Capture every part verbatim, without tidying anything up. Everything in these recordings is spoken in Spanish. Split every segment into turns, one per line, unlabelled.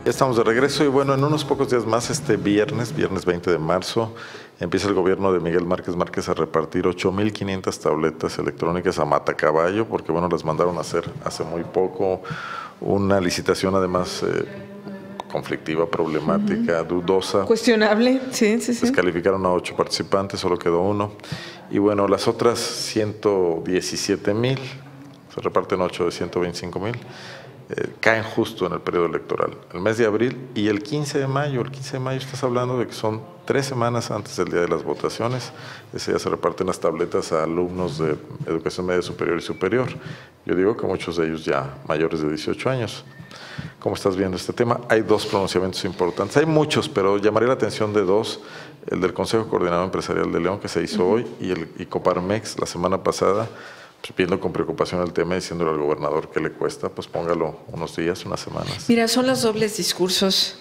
Ya estamos de regreso y bueno, en unos pocos días más, este viernes, viernes veinte de marzo, empieza el gobierno de Miguel Márquez Márquez a repartir ocho mil quinientas tabletas electrónicas a matacaballo, porque bueno, las mandaron a hacer hace muy poco una licitación además eh, conflictiva, problemática, uh-huh. dudosa.
Cuestionable, sí, sí, sí.
Descalificaron a ocho participantes, solo quedó uno. Y bueno, las otras ciento diecisiete mil, se reparten ocho de ciento veinticinco mil. Eh, caen justo en el periodo electoral, el mes de abril y el quince de mayo. El quince de mayo estás hablando de que son tres semanas antes del día de las votaciones. Ese día se reparten las tabletas a alumnos de educación media superior y superior. Yo digo que muchos de ellos ya mayores de dieciocho años. ¿Cómo estás viendo este tema? Hay dos pronunciamientos importantes, hay muchos, pero llamaría la atención de dos: el del Consejo Coordinador Empresarial de León, que se hizo uh-huh. hoy, y el y Coparmex la semana pasada, viendo con preocupación el tema y diciéndole al gobernador que le cuesta, pues póngalo unos días, unas semanas.
Mira, son los dobles discursos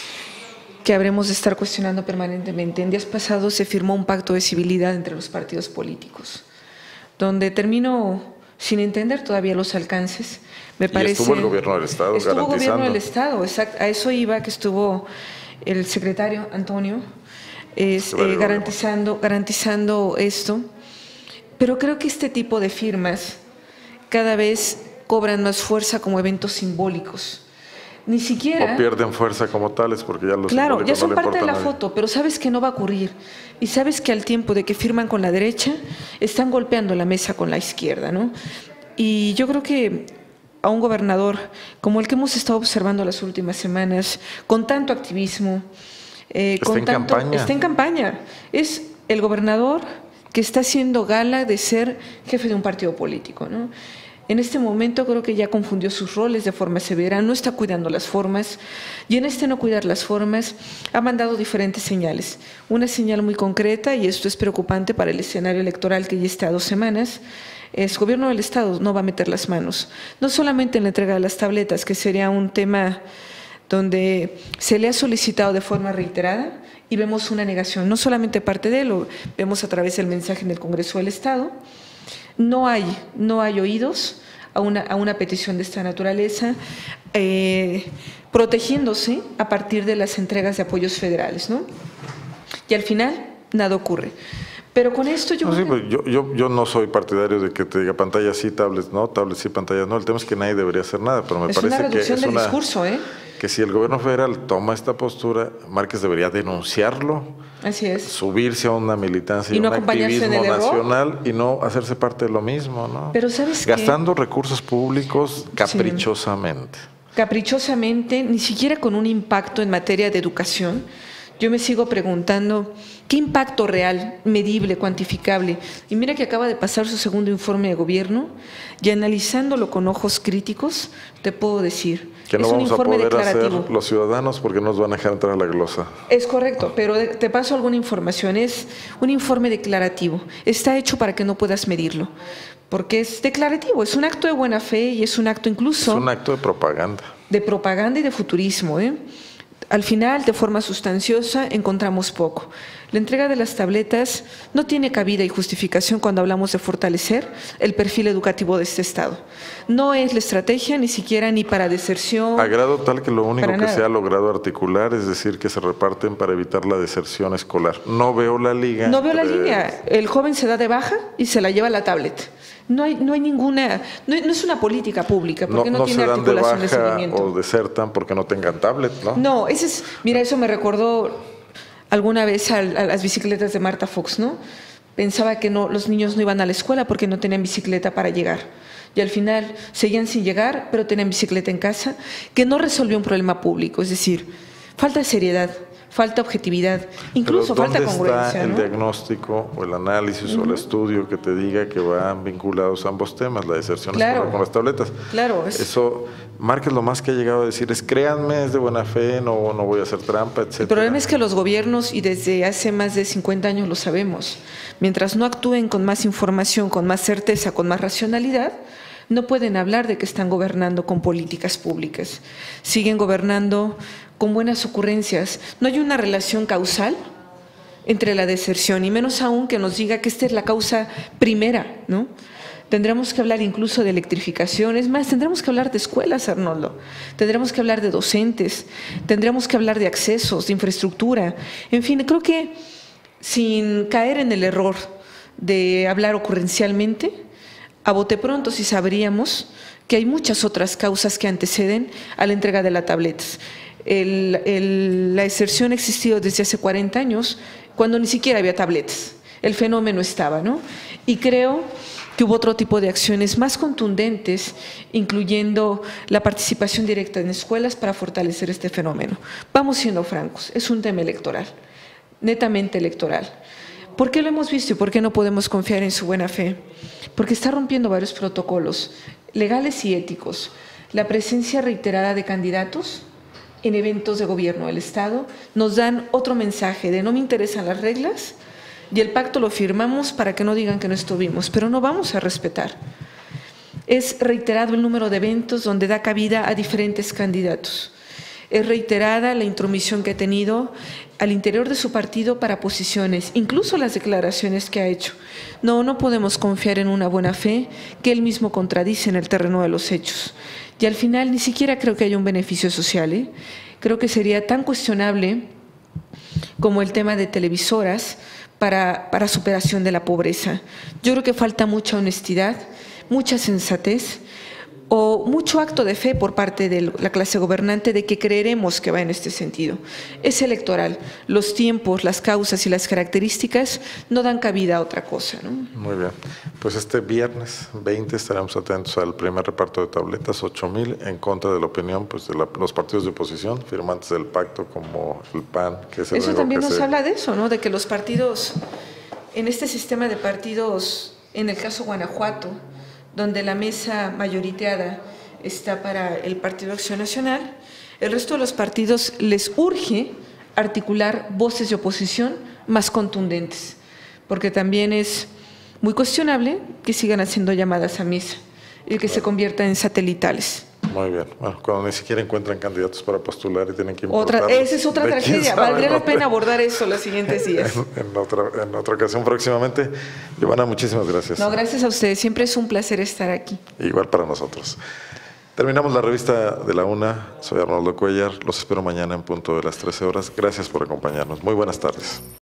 que habremos de estar cuestionando permanentemente. En días pasados se firmó un pacto de civilidad entre los partidos políticos, donde termino sin entender todavía los alcances. Me parece,
y estuvo el gobierno del Estado
estuvo
garantizando.
Estuvo el gobierno del Estado, exacto, a eso iba, que estuvo el secretario Antonio es, eh, garantizando, garantizando esto. Pero creo que este tipo de firmas cada vez cobran más fuerza como eventos simbólicos. Ni siquiera…
O pierden fuerza como tales, porque ya los
Claro, ya son
no
parte de la foto, pero sabes que no va a ocurrir. Y sabes que al tiempo de que firman con la derecha, están golpeando la mesa con la izquierda, ¿no? Y yo creo que a un gobernador como el que hemos estado observando las últimas semanas, con tanto activismo… Eh,
está
con
en
tanto,
campaña.
Está en campaña. Es el gobernador que está haciendo gala de ser jefe de un partido político, ¿no? En este momento creo que ya confundió sus roles de forma severa, no está cuidando las formas, y en este no cuidar las formas ha mandado diferentes señales. Una señal muy concreta, y esto es preocupante para el escenario electoral que ya está a dos semanas, es: gobierno del Estado no va a meter las manos, no solamente en la entrega de las tabletas, que sería un tema donde se le ha solicitado de forma reiterada, y vemos una negación, no solamente parte de él, lo vemos a través del mensaje en el Congreso del Estado. No hay, no hay oídos a una, a una petición de esta naturaleza, eh, protegiéndose a partir de las entregas de apoyos federales, ¿no? Y al final, nada ocurre. Pero con esto yo…
No, sí, pues yo, yo, yo no soy partidario de que te diga pantallas sí, tablets no, tablets sí, pantallas no. El tema es que nadie debería hacer nada, pero me
es
parece
una reducción
que es
del
una…
discurso, ¿eh?
que si el gobierno federal toma esta postura, Márquez debería denunciarlo,
así es,
subirse a una militancia y,
y no
un activismo
en el
nacional
error.
Y no hacerse parte de lo mismo, ¿no?
Pero ¿sabes
Gastando
qué?
recursos públicos caprichosamente.
Sí. Caprichosamente, ni siquiera con un impacto en materia de educación. Yo me sigo preguntando, ¿qué impacto real, medible, cuantificable? Y mira que acaba de pasar su segundo informe de gobierno, y analizándolo con ojos críticos, te puedo decir,
que no
es un
vamos
informe
a poder
declarativo.
hacer los ciudadanos porque no nos van a dejar entrar a la glosa.
Es correcto, pero te paso alguna información. Es un informe declarativo, está hecho para que no puedas medirlo, porque es declarativo, es un acto de buena fe y es un acto incluso…
Es un acto de propaganda.
De propaganda y de futurismo, ¿eh? Al final, de forma sustanciosa, encontramos poco. La entrega de las tabletas no tiene cabida y justificación cuando hablamos de fortalecer el perfil educativo de este Estado. No es la estrategia ni siquiera ni para deserción.
A grado tal que lo único que
nada.
se ha logrado articular es decir que se reparten para evitar la deserción escolar. No veo la liga.
No veo la
entre...
línea. El joven se da de baja y se la lleva la tablet. No hay, no hay ninguna, no, no es una política pública, porque no, no, no tiene articulación de,
de
seguimiento.
O desertan porque no tengan tablet, ¿no?
No, ese es, mira, eso me recordó alguna vez a, a las bicicletas de Marta Fox, ¿no? Pensaba que no, los niños no iban a la escuela porque no tenían bicicleta para llegar. Y al final seguían sin llegar, pero tenían bicicleta en casa, que no resolvió un problema público. Es decir, falta seriedad, falta objetividad, incluso
Pero
falta congruencia.
¿dónde está el
¿no?
diagnóstico o el análisis
uh-huh.
o el estudio que te diga que van vinculados ambos temas, la deserción
claro.
escolar con las tabletas?
Claro. Es...
Eso, Márquez lo más que ha llegado a decir es: créanme, es de buena fe, no, no voy a hacer trampa, etcétera.
El problema es que los gobiernos, y desde hace más de cincuenta años lo sabemos, mientras no actúen con más información, con más certeza, con más racionalidad, no pueden hablar de que están gobernando con políticas públicas. Siguen gobernando con buenas ocurrencias. No hay una relación causal entre la deserción, y menos aún que nos diga que esta es la causa primera, ¿no?, Tendremos que hablar incluso de electrificación, es más, tendremos que hablar de escuelas, Arnoldo, tendremos que hablar de docentes, tendremos que hablar de accesos, de infraestructura, en fin, creo que sin caer en el error de hablar ocurrencialmente, a bote pronto sí sabríamos que hay muchas otras causas que anteceden a la entrega de las tabletas. El, el, la exerción ha existido desde hace cuarenta años, cuando ni siquiera había tabletas, el fenómeno estaba, ¿no? Y creo que hubo otro tipo de acciones más contundentes, incluyendo la participación directa en escuelas para fortalecer este fenómeno. Vamos siendo francos, es un tema electoral, netamente electoral. ¿Por qué lo hemos visto y por qué no podemos confiar en su buena fe? Porque está rompiendo varios protocolos legales y éticos. La presencia reiterada de candidatos en eventos de gobierno del Estado nos dan otro mensaje de no me interesan las reglas y el pacto lo firmamos para que no digan que no estuvimos, pero no vamos a respetar. Es reiterado el número de eventos donde da cabida a diferentes candidatos. Es reiterada la intromisión que ha tenido al interior de su partido para posiciones, incluso las declaraciones que ha hecho. No, no podemos confiar en una buena fe que él mismo contradice en el terreno de los hechos. Y al final ni siquiera creo que haya un beneficio social, ¿eh? Creo que sería tan cuestionable como el tema de televisoras para, para superación de la pobreza. Yo creo que falta mucha honestidad, mucha sensatez, o mucho acto de fe por parte de la clase gobernante de que creeremos que va en este sentido. Es electoral. Los tiempos, las causas y las características no dan cabida a otra cosa, ¿no?
Muy bien. Pues este viernes veinte estaremos atentos al primer reparto de tabletas, ocho mil, en contra de la opinión pues, de la, los partidos de oposición, firmantes del pacto como el P A N. Que es el
eso también
que
nos
se...
habla de eso, ¿no? De que los partidos, en este sistema de partidos, en el caso Guanajuato, donde la mesa mayoriteada está para el Partido Acción Nacional, el resto de los partidos les urge articular voces de oposición más contundentes, porque también es muy cuestionable que sigan haciendo llamadas a misa y que se conviertan en satelitales.
Muy bien. Bueno, cuando ni siquiera encuentran candidatos para postular y tienen que
otra Esa es otra tragedia. Valdría la pena abordar eso los siguientes días.
En, en, otra, en otra ocasión próximamente. Giovanna, muchísimas gracias.
No, gracias a ustedes. Siempre es un placer estar aquí.
Igual para nosotros. Terminamos la revista de la UNA. Soy Arnoldo Cuellar. Los espero mañana en punto de las trece horas. Gracias por acompañarnos. Muy buenas tardes.